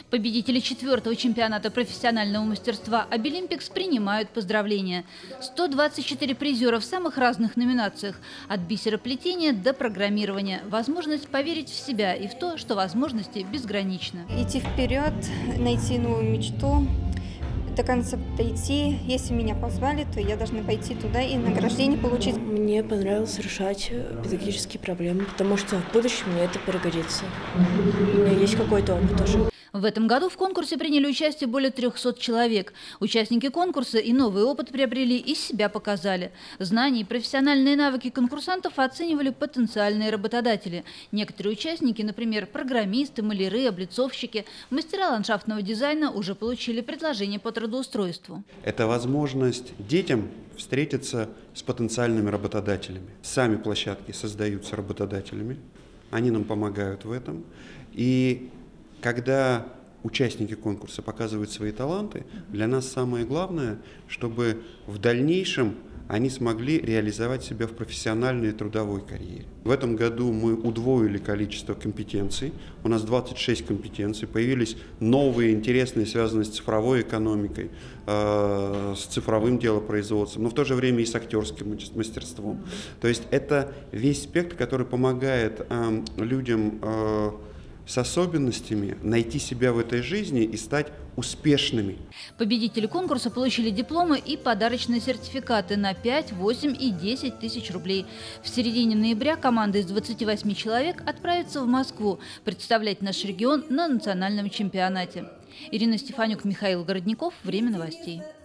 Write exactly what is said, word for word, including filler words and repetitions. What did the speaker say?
Победители четвертого чемпионата профессионального мастерства «Обилимпикс» принимают поздравления. сто двадцать четыре призера в самых разных номинациях – от бисероплетения до программирования. Возможность поверить в себя и в то, что возможности безграничны. Идти вперед, найти новую мечту, до конца дойти. Если меня позвали, то я должна пойти туда и награждение получить. Мне понравилось решать педагогические проблемы, потому что в будущем мне это пригодится. У меня есть какой-то опыт уже. В этом году в конкурсе приняли участие более трёхсот человек. Участники конкурса и новый опыт приобрели и себя показали. Знания и профессиональные навыки конкурсантов оценивали потенциальные работодатели. Некоторые участники, например, программисты, маляры, облицовщики, мастера ландшафтного дизайна, уже получили предложение по трудоустройству. Это возможность детям встретиться с потенциальными работодателями. Сами площадки создаются работодателями, они нам помогают в этом. И когда участники конкурса показывают свои таланты, для нас самое главное, чтобы в дальнейшем они смогли реализовать себя в профессиональной и трудовой карьере. В этом году мы удвоили количество компетенций. У нас двадцать шесть компетенций. Появились новые, интересные, связанные с цифровой экономикой, э, с цифровым делопроизводством, но в то же время и с актерским мастерством. То есть это весь спектр, который помогает э, людям э, с особенностями найти себя в этой жизни и стать успешными. Победители конкурса получили дипломы и подарочные сертификаты на пять, восемь и десять тысяч рублей. В середине ноября команда из двадцати восьми человек отправится в Москву представлять наш регион на национальном чемпионате. Ирина Стефанюк, Михаил Городников. Время новостей.